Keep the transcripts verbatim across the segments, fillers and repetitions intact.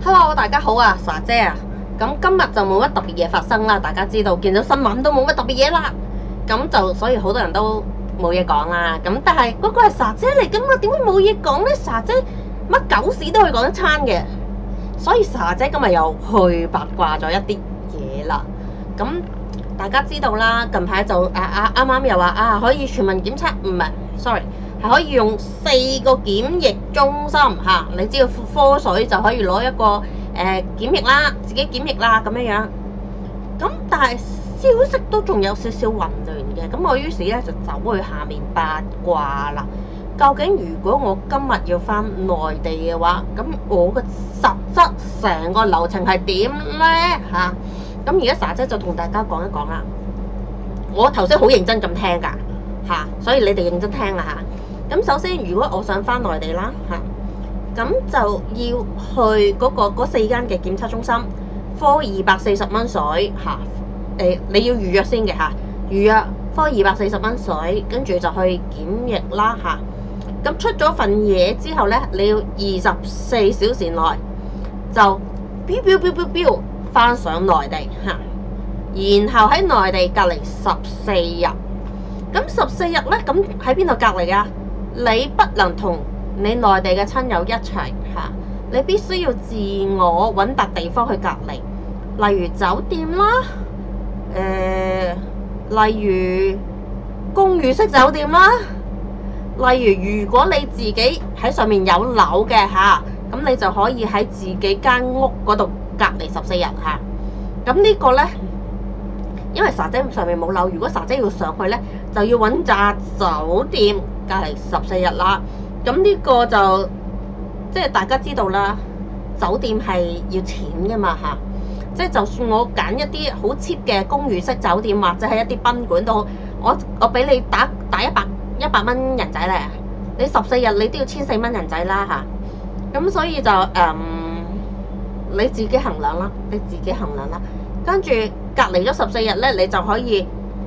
Hello，大家好啊，莎姐啊，咁今日就冇乜特別嘢發生啦。大家知道見到新聞都冇乜特別嘢啦，咁就所以好多人都冇嘢講啦。咁但係嗰個係莎姐嚟噶嘛，點會冇嘢講呢？莎姐乜狗屎都可以講一餐嘅，所以莎姐今日又去八卦咗一啲嘢啦。咁大家知道啦，近排就啊啊啱啱又話啊可以全民檢測，唔係 sorry。係可以用四個檢疫中心嚇、啊，你只要科水就可以攞一個誒、呃、檢疫啦，自己檢疫啦咁樣樣。咁但係消息都仲有少少混亂嘅，咁我於是咧就走去下面八卦啦。究竟如果我今日要返內地嘅話，咁我嘅實質成個流程係點咧嚇？咁而家莎姐就同大家講一講啦。我頭先好認真咁聽㗎嚇、啊，所以你哋認真聽啦嚇。咁首先，如果我想返內地啦嚇，咁就要去嗰、嗰個嗰四間嘅檢測中心，科二百四十蚊水嚇，誒你要預約先嘅嚇，預約科二百四十蚊水，跟住就去檢疫啦嚇。咁出咗份嘢之後咧，你要二十四小時內就飆飆飆飆飆返上內地嚇，然後喺內地隔離十四日。咁十四日咧，咁喺邊度隔離啊？你不能同你內地嘅親友一齊嚇，你必須要自我揾笪地方去隔離，例如酒店啦，誒、呃，例如公寓式酒店啦，例如如果你自己喺上面有樓嘅嚇，咁你就可以喺自己間屋嗰度隔離十四日嚇。咁呢個呢，因為莎姐上面冇樓，如果莎姐要上去呢，就要揾紮酒店隔離十四日啦。咁呢個就即係大家知道啦，酒店係要錢噶嘛嚇。即係就算我揀一啲好 cheap 嘅公寓式酒店，或者係一啲賓館都好，我我俾你打打一百一百蚊人仔咧，你十四日你都要千四蚊人仔啦嚇。咁所以就誒、嗯、你自己衡量啦，你自己衡量啦。跟住隔離咗十四日咧，你就可以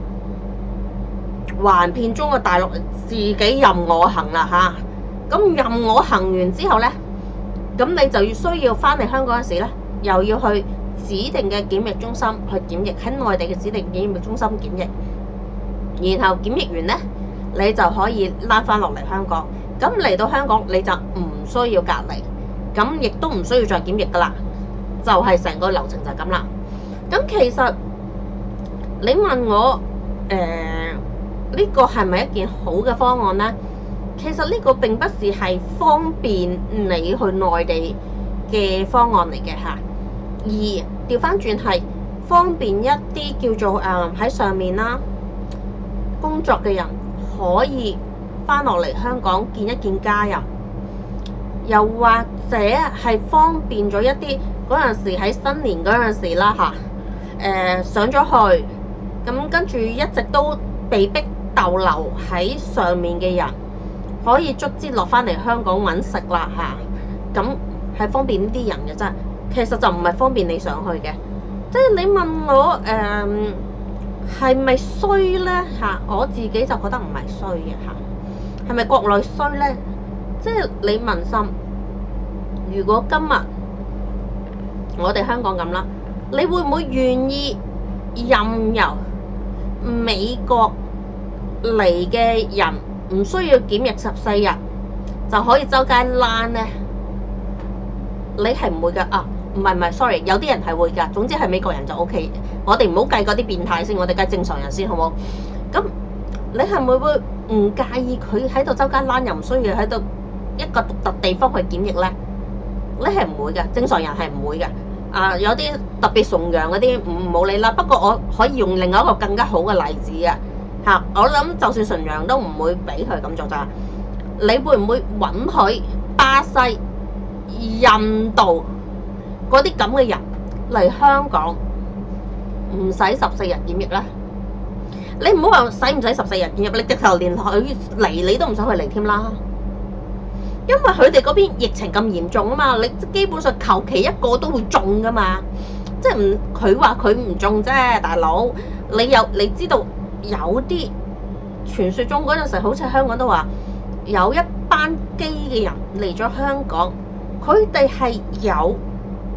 橫遍中國大陸，自己任我行啦嚇。咁任我行完之後咧，咁你就要需要翻嚟香港嗰時咧，又要去指定嘅檢疫中心去檢疫，喺內地嘅指定檢疫中心檢疫，然後檢疫完咧，你就可以拉翻落嚟香港。咁嚟到香港你就唔需要隔離，咁亦都唔需要再檢疫噶啦，就係成個流程就係咁啦。咁其實你問我誒呢個係咪一件好嘅方案呢？其實呢個並不是係方便你去內地嘅方案嚟嘅嚇，而調翻轉係方便一啲叫做誒喺上面啦工作嘅人可以翻落嚟香港見一見家人，又或者係方便咗一啲嗰陣時喺新年嗰陣時啦嚇。誒、呃、上咗去，咁跟住一直都被逼逗留喺上面嘅人，可以卒之落翻嚟香港揾食啦嚇，咁係方便啲人嘅啫。其實就唔係方便你上去嘅，即係你問我誒係咪衰呢嚇？我自己就覺得唔係衰嘅嚇，係咪國內衰呢？即係你問心，如果今日我哋香港咁啦。你會唔會願意任由美國嚟嘅人唔需要檢疫十四日就可以周街躝呢？你係唔會㗎啊？唔係唔係 sorry， 有啲人係會㗎。總之係美國人就 OK。我哋唔好計嗰啲變態先，我哋計正常人先好冇？咁你係咪會唔介意佢喺度周街躝，又唔需要喺度一個獨特地方去檢疫呢？你係唔會㗎，正常人係唔會㗎。啊，有啲特別崇洋嗰啲唔冇理啦。不過我可以用另外一個更加好嘅例子嘅嚇，我諗就算崇洋都唔會俾佢咁做咋。你會唔會允許巴西、印度嗰啲咁嘅人嚟香港唔使十四日檢疫咧？你唔好話使唔使十四日檢疫，你直頭連佢嚟你都唔想去嚟添啦。因為佢哋嗰邊疫情咁嚴重啊嘛，你基本上求其一個都會中噶嘛，即係唔佢話佢唔中啫，大佬你有你知道有啲傳說中嗰陣時，好似香港都話有一班機嘅人嚟咗香港，佢哋係有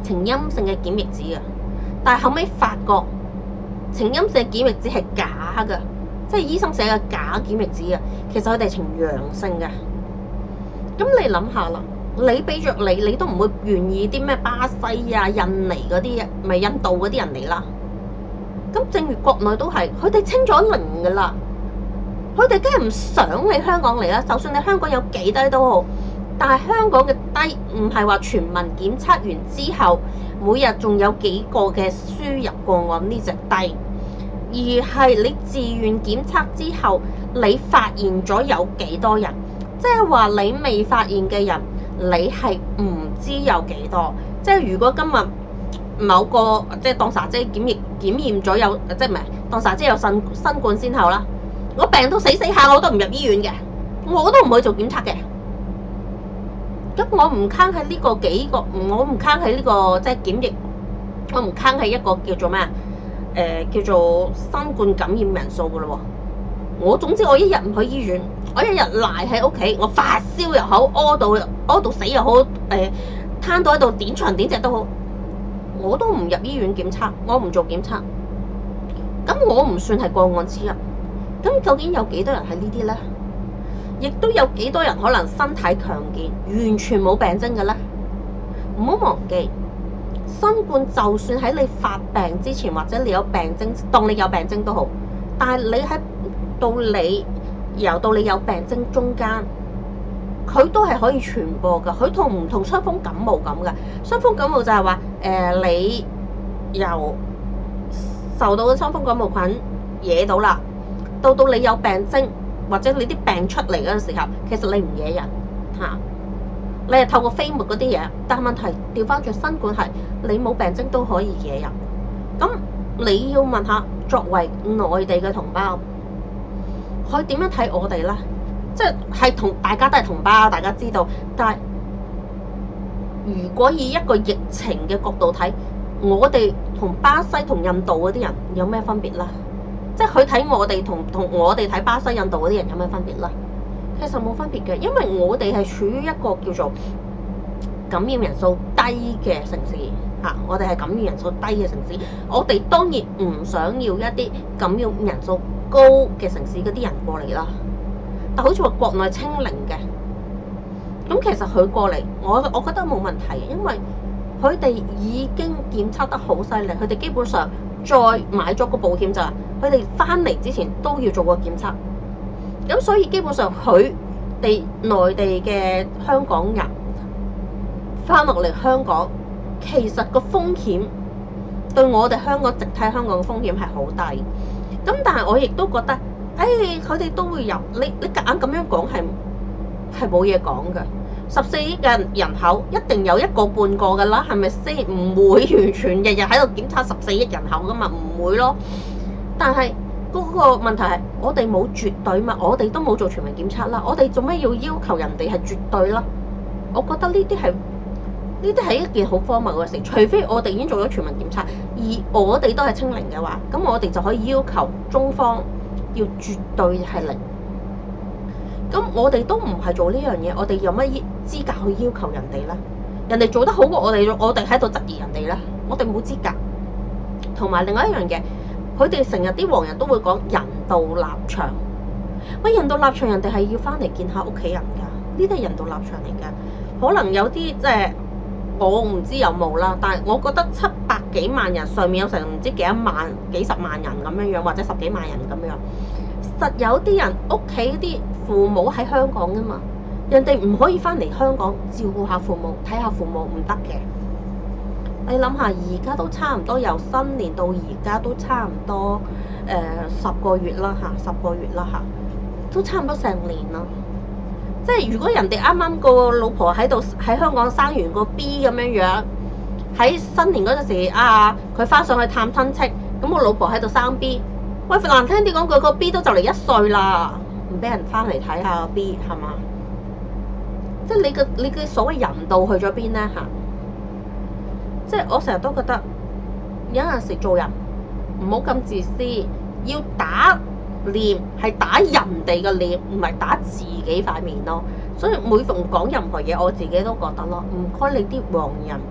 呈陰性嘅檢疫紙啊，但係後尾發覺呈陰性嘅檢疫紙係假㗎，即係醫生寫嘅假檢疫紙啊，其實佢哋呈陽性嘅。咁你諗下啦，你俾着你，你都唔會願意啲咩巴西啊、印尼嗰啲，咪印度嗰啲人嚟啦。咁正如國內都係，佢哋清咗零㗎啦，佢哋梗係唔想你香港嚟啦。就算你香港有幾低都好，但係香港嘅低唔係話全民檢測完之後，每日仲有幾個嘅輸入個案呢隻低，而係你自願檢測之後，你發現咗有幾多人。即係話你未發現嘅人，你係唔知有幾多。即係如果今日某個即係當莎姐檢疫檢驗咗有，即係唔係當莎姐有新新冠先後啦，我病到死死下我都唔入醫院嘅，我都唔去做檢測嘅。咁我唔坑喺呢個幾個，我唔坑喺呢個即係檢疫，我唔坑喺一個叫做咩啊？誒、呃、叫做新冠感染人數噶咯喎。我總之我一日唔去醫院，我一日賴喺屋企，我發燒又好，屙到屙到死又好，誒、呃、攤到喺度點長點隻都好，我都唔入醫院檢測，我唔做檢測。咁我唔算係個案之一。咁究竟有幾多人係呢啲呢？亦都有幾多人可能身體強健，完全冇病徵嘅呢？唔好忘記，新冠就算喺你發病之前，或者你有病徵，當你有病徵都好，但係你喺到你由到你有病徵中間，佢都係可以傳播㗎。佢同唔同傷風感冒咁㗎？傷風感冒就係話誒，你由受到嘅傷風感冒菌惹到啦，到到你有病徵或者你啲病出嚟嗰陣時候，其實你唔惹人嚇、啊，你係透過飛沫嗰啲嘢。但係問題調翻轉，新冠係你冇病徵都可以惹人。咁你要問下，作為內地嘅同胞，佢點樣睇我哋咧？即係同大家都係同胞，大家知道。但係如果以一個疫情嘅角度睇，我哋同巴西同印度嗰啲人有咩分別咧？即係佢睇我哋同同我哋睇巴西、印度嗰啲人有咩分別咧？其實冇分別嘅，因為我哋係處於一個叫做感染人數低嘅城市嚇，我哋係感染人數低嘅城市，我哋當然唔想要一啲感染人數高嘅城市嗰啲人過嚟啦。但好似話國內清零嘅，咁其實佢過嚟，我我覺得冇問題，因為佢哋已經檢測得好犀利，佢哋基本上再買咗個保險就係佢哋翻嚟之前都要做個檢測，咁所以基本上佢哋內地嘅香港人翻落嚟香港，其實個風險對我哋香港直體香港嘅風險係好低。咁但係我亦都覺得，誒佢哋都會有，你你夾硬咁樣講係係冇嘢講嘅。十四億嘅人口一定有一個半個㗎啦，係咪先？唔會完全日日喺度檢測十四億人口㗎嘛，唔會咯。但係嗰個問題係我哋冇絕對嘛，我哋都冇做全民檢測啦，我哋做咩要要求人哋係絕對啦？我覺得呢啲係呢啲係一件好荒謬嘅事，除非我哋已經做咗全民檢測，而我哋都係清零嘅話，咁我哋就可以要求中方要絕對係零。咁我哋都唔係做呢樣嘢，我哋有乜資格去要求人哋咧？人哋做得好過我哋，我哋喺度質疑人哋咧，我哋冇資格。同埋另外一樣嘢，佢哋成日啲黃人都會講人道立場。喂，人道立場人哋係要翻嚟見下屋企人㗎，呢啲係人道立場嚟㗎。可能有啲即係我唔知有冇啦，但係我覺得七百幾萬人上面有成唔知幾多萬、幾十萬人咁樣樣，或者十幾萬人咁樣。實有啲人屋企啲父母喺香港㗎嘛，人哋唔可以翻嚟香港照顧下父母、睇下父母唔得嘅。你諗下，而家都差唔多由新年到而家都差唔多誒、呃、十個月啦嚇，十個月啦嚇，都差唔多成年啦。即係如果人哋啱啱個老婆喺度喺香港生完個 B 咁樣樣，喺新年嗰陣時啊，佢翻上去探親戚，咁個老婆喺度生 B。喂，難聽啲講句，個 B 都就嚟一歲啦，唔俾人翻嚟睇下個 B 係嘛？即係你嘅你嘅所謂人道去咗邊咧嚇？即係我成日都覺得有陣時做人唔好咁自私，要打臉係打人哋嘅臉，唔係打自己塊面咯。所以每逢講任何嘢，我自己都覺得咯，唔該你啲黃人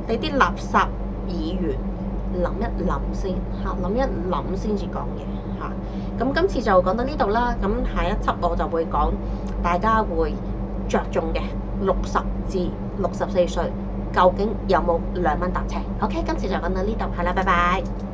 你啲垃圾議員諗一諗先嚇，諗一諗先至講嘢嚇。咁今次就講到呢度啦。咁下一輯我就會講大家會着重嘅六十至六十四歲究竟有冇兩蚊搭車。OK，今次就講到呢度，係啦，拜拜。